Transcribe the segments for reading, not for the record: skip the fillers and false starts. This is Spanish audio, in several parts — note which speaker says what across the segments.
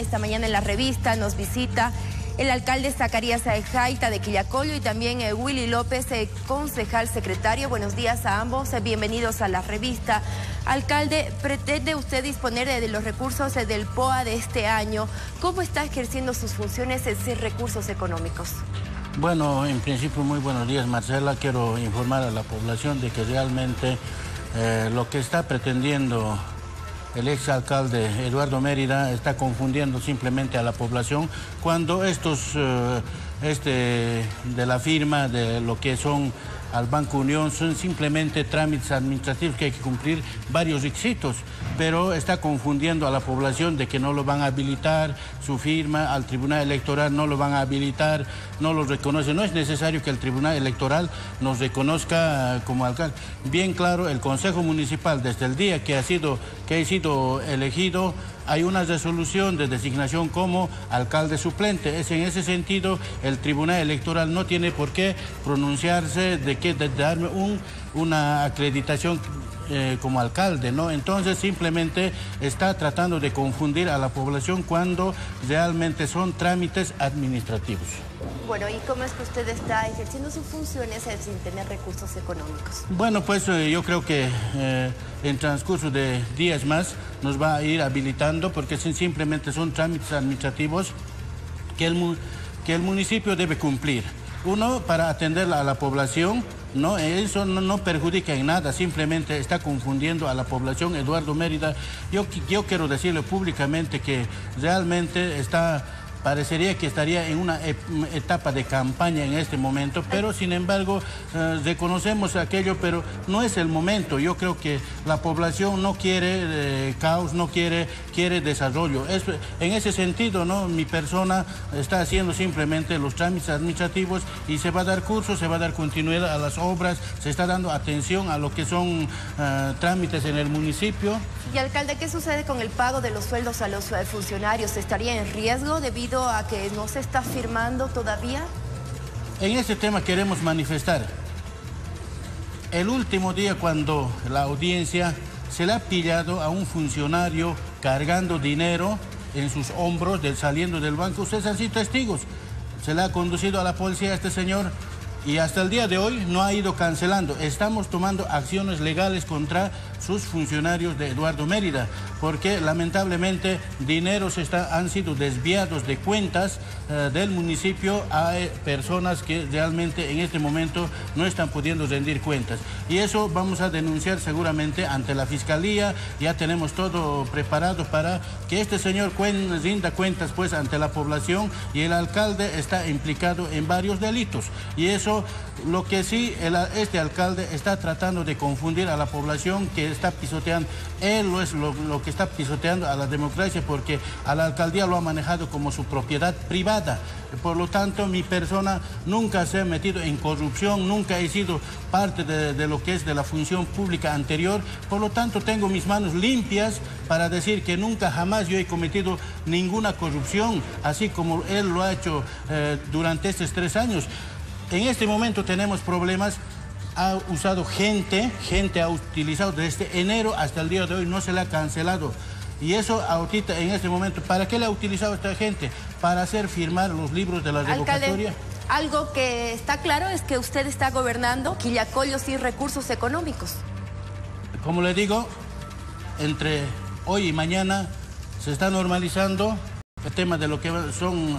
Speaker 1: Esta mañana en la revista nos visita el alcalde Zacarías Jaita de Quillacollo y también Willy López, concejal secretario. Buenos días a ambos, bienvenidos a la revista. Alcalde, ¿pretende usted disponer de los recursos del POA de este año? ¿Cómo está ejerciendo sus funciones sin recursos económicos?
Speaker 2: Bueno, en principio, muy buenos días, Marcela. Quiero informar a la población de que realmente lo que está pretendiendo el exalcalde Eduardo Mérida está confundiendo simplemente a la población cuando estos de la firma de lo que son al Banco Unión son simplemente trámites administrativos que hay que cumplir varios requisitos, pero está confundiendo a la población de que no lo van a habilitar su firma, al Tribunal Electoral no lo van a habilitar, no lo reconoce. No es necesario que el Tribunal Electoral nos reconozca como alcalde. Bien claro, el Consejo Municipal, desde el día que he sido elegido, hay una resolución de designación como alcalde suplente. En ese sentido, el Tribunal Electoral no tiene por qué pronunciarse de darme una acreditación como alcalde, ¿no? Entonces simplemente está tratando de confundir a la población cuando realmente son trámites administrativos.
Speaker 1: Bueno, ¿y cómo es que usted está ejerciendo sus funciones sin tener recursos económicos?
Speaker 2: Bueno, pues yo creo que en transcurso de días más nos va a ir habilitando, porque simplemente son trámites administrativos que el municipio debe cumplir. Uno, para atender a la población, no, eso no perjudica en nada, simplemente está confundiendo a la población. Eduardo Mérida, yo quiero decirle públicamente que realmente parecería que estaría en una etapa de campaña en este momento, pero sin embargo reconocemos aquello, pero no es el momento. Yo creo que la población no quiere caos, no quiere desarrollo. En ese sentido, ¿no? Mi persona está haciendo simplemente los trámites administrativos y se va a dar curso, se va a dar continuidad a las obras, se está dando atención a lo que son trámites en el municipio.
Speaker 1: Y alcalde, ¿qué sucede con el pago de los sueldos a los funcionarios? ¿Estaría en riesgo debido a que no se está firmando todavía?
Speaker 2: En ese tema queremos manifestar. El último día cuando la audiencia se le ha pillado a un funcionario cargando dinero en sus hombros saliendo del banco, ustedes han sido testigos. Se le ha conducido a la policía a este señor y hasta el día de hoy no ha ido cancelando. Estamos tomando acciones legales contra sus funcionarios de Eduardo Mérida, porque lamentablemente dineros han sido desviados de cuentas del municipio a personas que realmente en este momento no están pudiendo rendir cuentas. Y eso vamos a denunciar seguramente ante la Fiscalía. Ya tenemos todo preparado para que este señor rinda cuentas pues ante la población, y el alcalde está implicado en varios delitos. Y eso, lo que sí, este alcalde está tratando de confundir a la población, que está pisoteando, él es lo que está pisoteando a la democracia, porque a la alcaldía lo ha manejado como su propiedad privada. Por lo tanto, mi persona nunca se ha metido en corrupción, nunca he sido parte de lo que es de la función pública anterior. Por lo tanto, tengo mis manos limpias para decir que nunca jamás yo he cometido ninguna corrupción, así como él lo ha hecho durante estos 3 años. En este momento tenemos problemas. Ha usado gente ha utilizado desde enero hasta el día de hoy, no se le ha cancelado. Y eso ahorita, en este momento, ¿para qué le ha utilizado esta gente? Para hacer firmar los libros de la revocatoria.
Speaker 1: Alcalde, algo que está claro es que usted está gobernando Quillacollo sin recursos económicos.
Speaker 2: Como le digo, entre hoy y mañana se está normalizando el tema de lo que son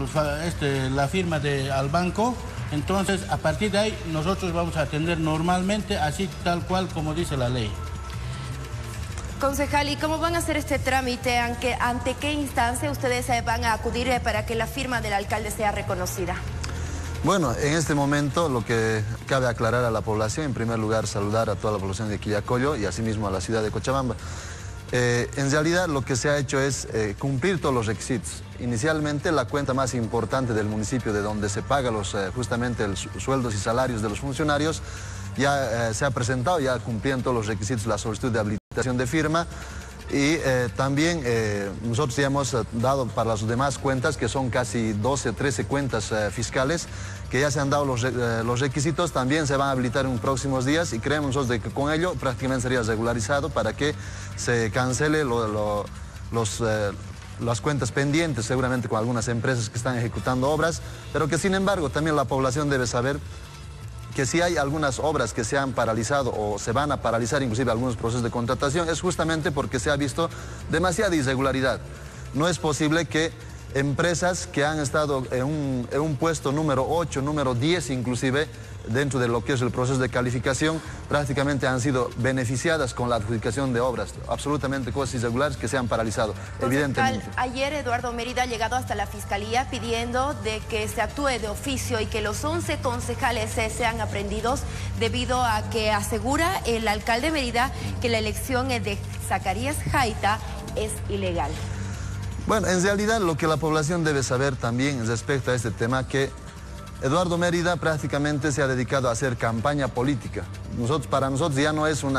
Speaker 2: la firma al banco. Entonces, a partir de ahí, nosotros vamos a atender normalmente, así tal cual como dice la ley.
Speaker 1: Concejal, ¿y cómo van a hacer este trámite? ¿Ante qué instancia ustedes van a acudir para que la firma del alcalde sea reconocida?
Speaker 3: Bueno, en este momento lo que cabe aclarar a la población, en primer lugar saludar a toda la población de Quillacollo y asimismo a la ciudad de Cochabamba. En realidad lo que se ha hecho es cumplir todos los requisitos. Inicialmente la cuenta más importante del municipio, de donde se paga justamente los sueldos y salarios de los funcionarios, ya se ha presentado, ya cumplían todos los requisitos la solicitud de habilitación de firma. Y también nosotros ya hemos dado para las demás cuentas, que son casi 12 o 13 cuentas fiscales, que ya se han dado los requisitos, también se van a habilitar en próximos días, y creemos nosotros de que con ello prácticamente sería regularizado para que se cancele las cuentas pendientes seguramente con algunas empresas que están ejecutando obras, pero que sin embargo también la población debe saber que si hay algunas obras que se han paralizado o se van a paralizar, inclusive algunos procesos de contratación, es justamente porque se ha visto demasiada irregularidad. No es posible que empresas que han estado en un puesto número 8, número 10 inclusive, dentro de lo que es el proceso de calificación, prácticamente han sido beneficiadas con la adjudicación de obras, absolutamente cosas irregulares que se han paralizado, evidentemente.
Speaker 1: Ayer Eduardo Mérida ha llegado hasta la Fiscalía pidiendo de que se actúe de oficio y que los 11 concejales sean aprendidos, debido a que asegura el alcalde Mérida que la elección de Zacarías Jaita es ilegal.
Speaker 3: Bueno, en realidad lo que la población debe saber también respecto a este tema, que Eduardo Mérida prácticamente se ha dedicado a hacer campaña política. Para nosotros ya no es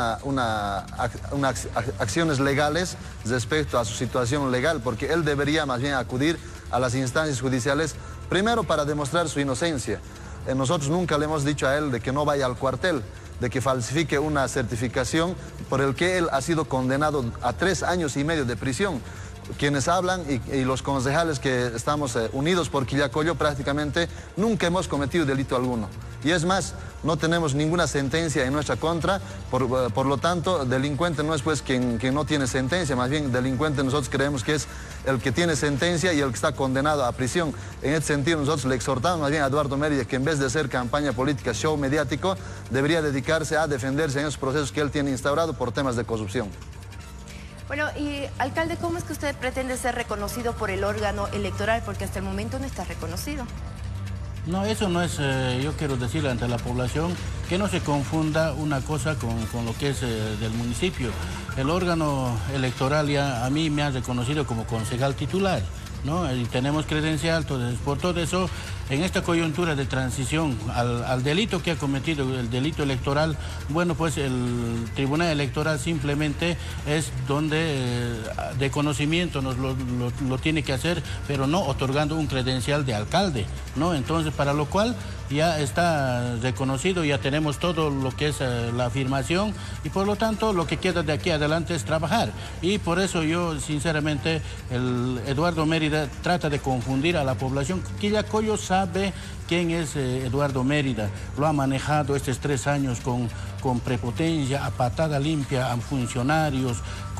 Speaker 3: acciones legales respecto a su situación legal, porque él debería más bien acudir a las instancias judiciales, primero para demostrar su inocencia. Nosotros nunca le hemos dicho a él de que no vaya al cuartel, de que falsifique una certificación por el que él ha sido condenado a 3 años y medio de prisión. Quienes hablan y los concejales que estamos unidos por Quillacollo prácticamente nunca hemos cometido delito alguno. Y es más, no tenemos ninguna sentencia en nuestra contra, por lo tanto, delincuente no es pues quien no tiene sentencia, más bien delincuente nosotros creemos que es el que tiene sentencia y el que está condenado a prisión. En este sentido nosotros le exhortamos más bien a Eduardo Mérida que en vez de hacer campaña política, show mediático, debería dedicarse a defenderse en esos procesos que él tiene instaurado por temas de corrupción.
Speaker 1: Bueno, y alcalde, ¿cómo es que usted pretende ser reconocido por el órgano electoral? Porque hasta el momento no está reconocido.
Speaker 2: No, eso no es, yo quiero decirle ante la población que no se confunda una cosa con lo que es del municipio. El órgano electoral ya a mí me ha reconocido como concejal titular, ¿no? Y tenemos credencial, por todo eso, en esta coyuntura de transición al delito que ha cometido, el delito electoral, bueno, pues el Tribunal Electoral simplemente es donde de conocimiento nos lo tiene que hacer, pero no otorgando un credencial de alcalde, ¿no? Entonces, para lo cual ya está reconocido, ya tenemos todo lo que es la afirmación y por lo tanto lo que queda de aquí adelante es trabajar. Y por eso yo sinceramente, el Eduardo Mérida trata de confundir a la población. Quillacollo sabe quién es Eduardo Mérida, lo ha manejado estos 3 años con prepotencia, a patada limpia, a funcionarios,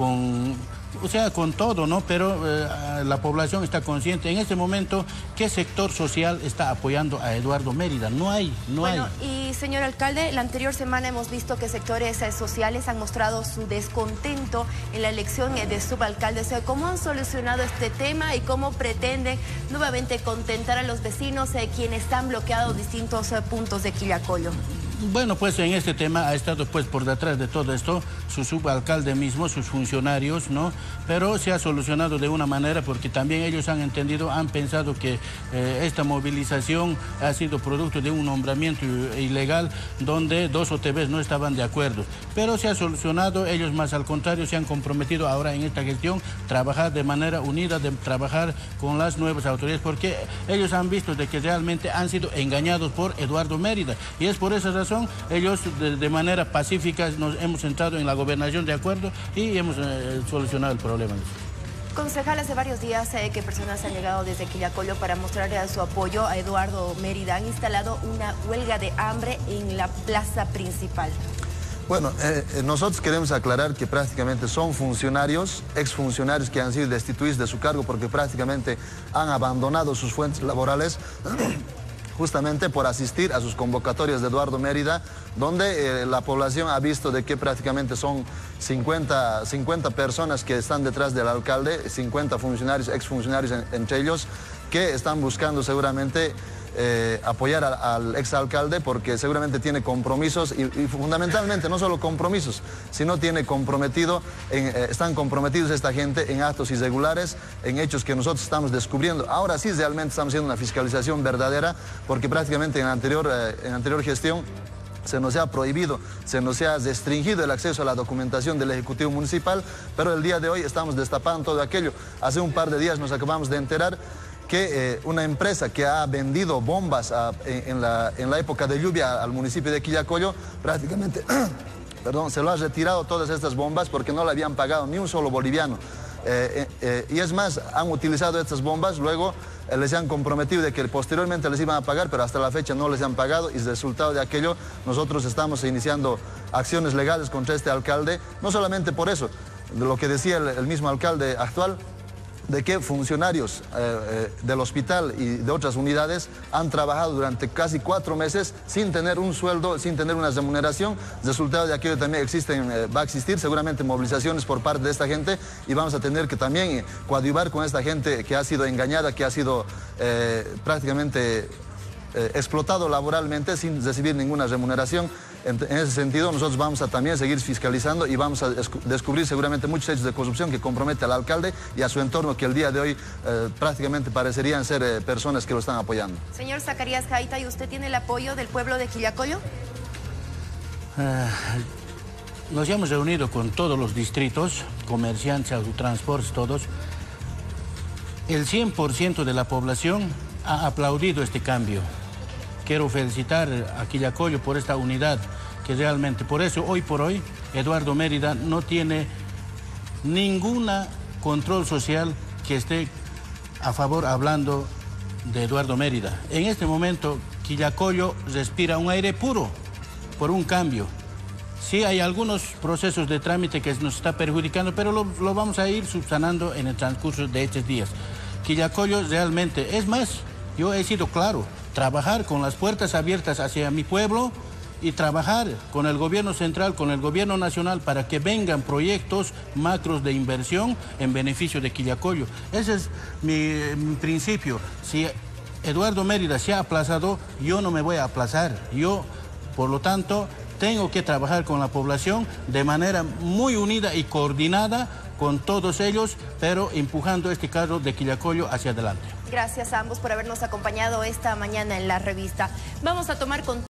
Speaker 2: o sea, con todo, ¿no? Pero la población está consciente en este momento qué sector social está apoyando a Eduardo Mérida. No hay.
Speaker 1: Y señor alcalde, la anterior semana hemos visto que sectores sociales han mostrado su descontento en la elección de subalcaldes. ¿Cómo han solucionado este tema y cómo pretenden nuevamente contentar a los vecinos quienes están bloqueados distintos puntos de Quillacollo?
Speaker 2: Bueno, pues en este tema ha estado pues por detrás de todo esto su subalcalde mismo, sus funcionarios, ¿no? Pero se ha solucionado de una manera porque también ellos han entendido, han pensado que esta movilización ha sido producto de un nombramiento ilegal donde 2 OTBs no estaban de acuerdo. Pero se ha solucionado, ellos más al contrario se han comprometido ahora en esta gestión trabajar de manera unida, de trabajar con las nuevas autoridades, porque ellos han visto de que realmente han sido engañados por Eduardo Mérida y es por esa razón ellos de manera pacífica nos hemos entrado en la gobernación de acuerdo y hemos solucionado el problema.
Speaker 1: Concejal, hace varios días que personas han llegado desde Quillacollo para mostrarle su apoyo a Eduardo Mérida. Han instalado una huelga de hambre en la plaza principal.
Speaker 3: Bueno, nosotros queremos aclarar que prácticamente son funcionarios, exfuncionarios que han sido destituidos de su cargo porque prácticamente han abandonado sus fuentes laborales justamente por asistir a sus convocatorias de Eduardo Mérida, donde la población ha visto de que prácticamente son 50 personas que están detrás del alcalde, 50 funcionarios, exfuncionarios entre ellos, que están buscando seguramente apoyar al exalcalde porque seguramente tiene compromisos y fundamentalmente no solo compromisos, sino tiene están comprometidos esta gente en actos irregulares, en hechos que nosotros estamos descubriendo. Ahora sí realmente estamos haciendo una fiscalización verdadera porque prácticamente en la anterior gestión se nos ha prohibido, se nos ha restringido el acceso a la documentación del Ejecutivo Municipal, pero el día de hoy estamos destapando todo aquello. Hace un par de días nos acabamos de enterar que una empresa que ha vendido bombas en la época de lluvia al municipio de Quillacollo, prácticamente, se lo ha retirado todas estas bombas porque no le habían pagado ni un solo boliviano. Y es más, han utilizado estas bombas, luego les han comprometido de que posteriormente les iban a pagar, pero hasta la fecha no les han pagado, y resultado de aquello nosotros estamos iniciando acciones legales contra este alcalde, no solamente por eso, de lo que decía el mismo alcalde actual, de que funcionarios del hospital y de otras unidades han trabajado durante casi 4 meses sin tener un sueldo, sin tener una remuneración. Resultado de aquello también va a existir seguramente movilizaciones por parte de esta gente, y vamos a tener que también coadyuvar con esta gente que ha sido engañada, que ha sido prácticamente explotado laboralmente sin recibir ninguna remuneración. En ese sentido, nosotros vamos a también seguir fiscalizando y vamos a descubrir seguramente muchos hechos de corrupción que comprometen al alcalde y a su entorno, que el día de hoy prácticamente parecerían ser personas que lo están apoyando.
Speaker 1: Señor Zacarías Jaita, ¿y usted tiene el apoyo del pueblo de Quillacollo?
Speaker 2: Nos hemos reunido con todos los distritos, comerciantes, autotransportes, todos. El 100% de la población ha aplaudido este cambio. Quiero felicitar a Quillacollo por esta unidad, que realmente, por eso, hoy por hoy, Eduardo Mérida no tiene ningún control social que esté a favor hablando de Eduardo Mérida. En este momento, Quillacollo respira un aire puro por un cambio. Sí hay algunos procesos de trámite que nos está perjudicando, pero lo vamos a ir subsanando en el transcurso de estos días. Quillacollo realmente, es más, yo he sido claro, trabajar con las puertas abiertas hacia mi pueblo y trabajar con el gobierno central, con el gobierno nacional, para que vengan proyectos macros de inversión en beneficio de Quillacollo. Ese es mi principio. Si Eduardo Mérida se ha aplazado, yo no me voy a aplazar. Yo, por lo tanto, tengo que trabajar con la población de manera muy unida y coordinada con todos ellos, pero empujando este carro de Quillacollo hacia adelante.
Speaker 1: Gracias a ambos por habernos acompañado esta mañana en la revista. Vamos a tomar contacto.